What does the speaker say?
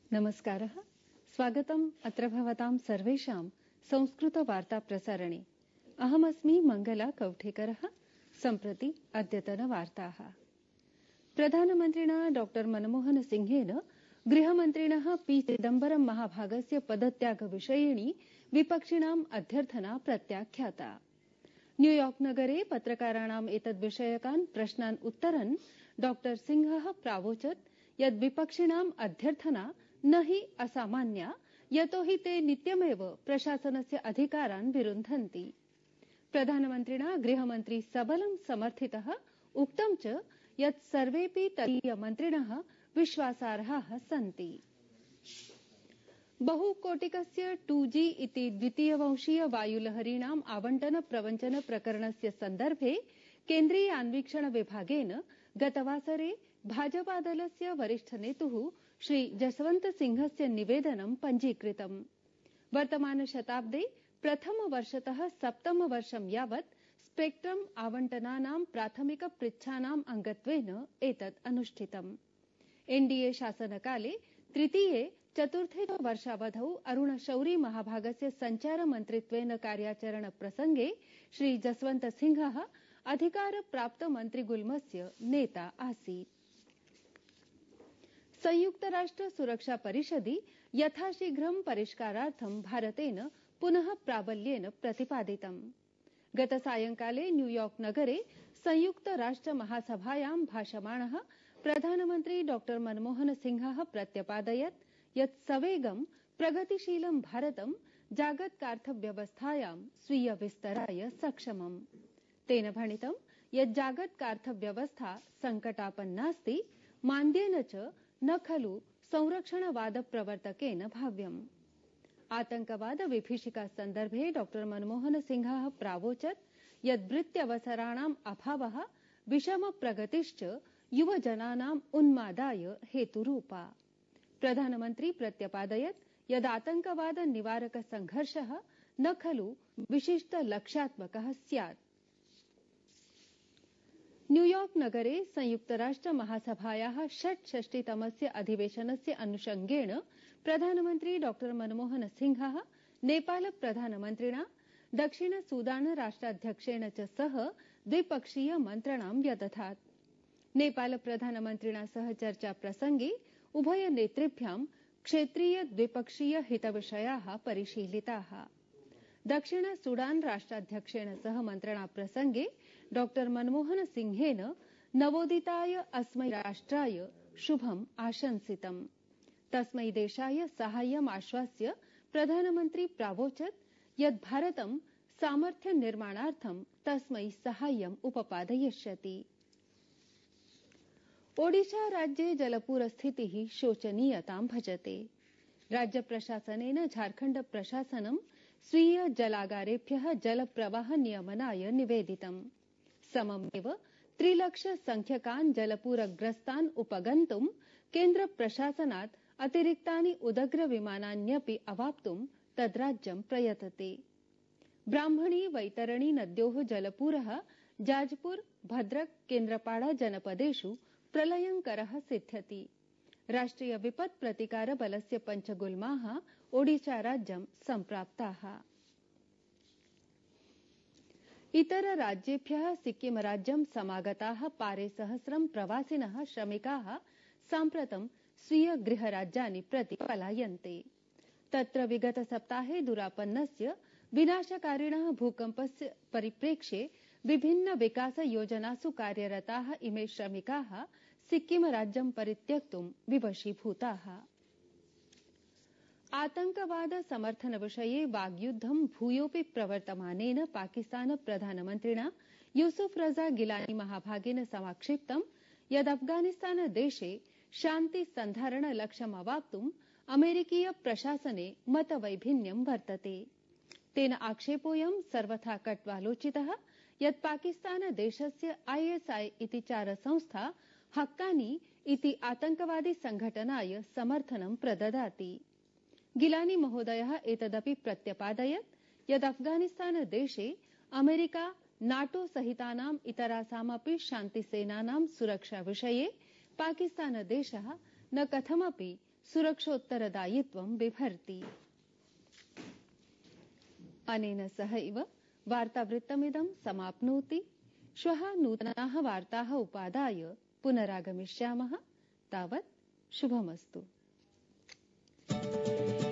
नमस्कारः। स्वागतम् अत्र भवतां सर्वेषां संस्कृतवार्ताप्रसारणे। अहमस्मि मङ्गला कौठेकरः। सम्प्रति अद्यतनवार्ताः। प्रधानमन्त्रिणा डॉक्टर मनमोहन सिंहेन गृहमन्त्रिणः पी चिदम्बरम महाभागस्य पदत्यागविषयिणी विपक्षिणाम् अध्यर्थना प्रत्याख्याता। न्यूयॉर्क नगरे पत्रकाराणाम् एतद्विषयकान् प्रश्नान् उत्तरन् डॉक्टर सिंहः प्रावोचत् यत् विपक्षिणाम् अध्यर्थना न हि असामान्या, यतो हि ते नित्यमेव प्रशासनस्य अधिकारान् विरुन्धन्ति। प्रधानमन्त्रिणा गृहमन्त्री सबलं समर्थितः, उक्तं च यत् सर्वेपि तदीयमन्त्रिणः विश्वासार्हाः सन्ति। बहुकोटिकस्य 2G इति द्वितीयवंशीय वायुलहरीणाम् आवण्टन प्रवञ्चन प्रकरणस्य सन्दर्भे केन्द्रीय अन्वीक्षण विभागेन गतवासरे भाजपादलस्य वरिष्ठनेतुः श्री जसवन्त सिंहस्य निवेदनं पञ्जीकृतम्। वर्तमानशताब्दे प्रथमवर्षतः सप्तमवर्षं यावत् स्पेक्ट्रम् आवण्टनानां प्राथमिकपृच्छानाम् अङ्गत्वेन एतत् अनुष्ठितम्। एनडीए शासनकाले तृतीये चतुर्थे च वर्षावधौ अरुणशौरी महाभागस्य सञ्चारमन्त्रित्वेन कार्याचरणप्रसङ्गे श्री जसवन्त सिंहः अधिकारप्राप्तमन्त्रिगुल्मस्य नेता आसीत्। संयुक्तराष्ट्र सुरक्षा परिषदि यथाशीघ्रं परिष्कारार्थं भारतेन पुनः प्राबल्येन प्रतिपादितम्। गतसायंकाले न्यूयॉर्क नगरे संयुक्तराष्ट्र महासभायां भाषमाणः प्रधानमन्त्री डॉक्टर मनमोहन सिंहः प्रत्यपादयत् यत् सवेगं प्रगतिशीलं भारतं जागतिकार्थव्यवस्थायां स्वीय विस्तराय सक्षमम्। तेन भणितं यत् जागतिकार्थव्यवस्था सङ्कटापन्नास्ति, मान्द्येन च न खलु संरक्षणवादप्रवर्तकेन भाव्यम्। आतंकवाद विभीषिका सन्दर्भे डॉक्टर मनमोहन सिंहः प्रावोचत् यत् वृत्त्यवसराणाम् अभावः विषमप्रगतिश्च युवजनानाम् उन्मादाय हेतुरूपा। प्रधानमन्त्री प्रत्यपादयत् यत् आतंकवाद निवारक संघर्षः न खलु विशिष्टलक्ष्यात्मकः स्यात्। न्यूयॉर्क नगरे संयुक्तराष्ट्र महासभायाः 66तमस्य अधिवेशनस्य अनुषङ्गेण प्रधानमन्त्री डॉक्टर मनमोहन सिंहः नेपाल प्रधानमन्त्रिणा, दक्षिण सूडान राष्ट्राध्यक्षेण च सह द्विपक्षीय मन्त्रणां व्यदधात्। नेपाल प्रधानमन्त्रिणा सह चर्चा प्रसङ्गे उभय नेतृभ्यां क्षेत्रीय द्विपक्षीय हितविषयाः परिशीलिताः। दक्षिण सूडान राष्ट्राध्यक्षेण सह मन्त्रणा प्रसङ्गे डॉक्टर मनमोहन सिंहेन नवोदिताय अस्मै राष्ट्राय शुभम् आशंसितम्। तस्मै देशाय साहाय्यम् आश्वास्य प्रधानमन्त्री प्रावोचत् यत् भारतं सामर्थ्य निर्माणार्थं तस्मै साहाय्यम् उपपादयिष्यति। ओडिशा राज्ये जलपूरस्थितिः शोचनीयतां भजते। राज्य प्रशासनेन झारखण्ड प्रशासनं स्वीय जलागारेभ्यः जलप्रवाह नियमनाय निवेदितम्। सममेव 3 लाख संख्यकान् जलपूरग्रस्तान् उपगन्तुं केन्द्र प्रशासनात् अतिरिक्तानि उदग्र विमानान्यपि अवाप्तुं तद्राज्यं प्रयतते। ब्राह्मणी वैतरणी नद्योः जलपूरः जाजपुर, भद्रक, केन्द्रपाड़ा जनपदेषु प्रलयङ्करः सिद्ध्यति। राष्ट्रिय विपत् प्रतिकार बलस्य पञ्चगुल्माः ओडिशा राज्यं सम्प्राप्ताः। इतर राज्येभ्यः सिक्किम राज्यं समागताः पारेसहस्रं प्रवासिनः श्रमिकाः साम्प्रतं स्वीय गृहराज्यानि प्रति पलायन्ते। तत्र विगत सप्ताहे दुरापन्नस्य विनाशकारिणः भूकम्पस्य परिप्रेक्ष्ये विभिन्न विकास योजनासु कार्यरताः इमे श्रमिकाः सिक्किम राज्यं परित्यक्तुं विवशीभूताः। आतंकवाद समर्थन विषये वाग्युद्धं भूयोऽपि प्रवर्तमानेन पाकिस्तान प्रधानमन्त्रिणा यूसुफ रजा गिलानी महाभागेन समाक्षिप्तं यद् अफगानिस्तान देशे शान्ति सन्धारण लक्ष्यम् अवाप्तुं अमेरिकीय प्रशासने मतवैभिन्यं वर्तते। तेन आक्षेपोऽयं सर्वथा कट्वालोचितः यत् पाकिस्तान देशस्य ISI इति चारसंस्था हक्कानी इति आतंकवादी संघटनाय समर्थनं प्रददाति। गिलानी महोदयः एतदपि प्रत्यपादयत् यत् अफगानिस्तान देशे अमेरिका, नाटो सहितानाम् इतरासामपि शान्तिसेनानां सुरक्षा विषये पाकिस्तान देशः न कथमपि सुरक्षोत्तरदायित्वं बिभर्ति। अनेन सहैव वार्तावृत्तमिदं समाप्नोति। श्वः नूतनाः वार्ताः उपादाय पुनरागमिष्यामः। तावत् शुभमस्तु।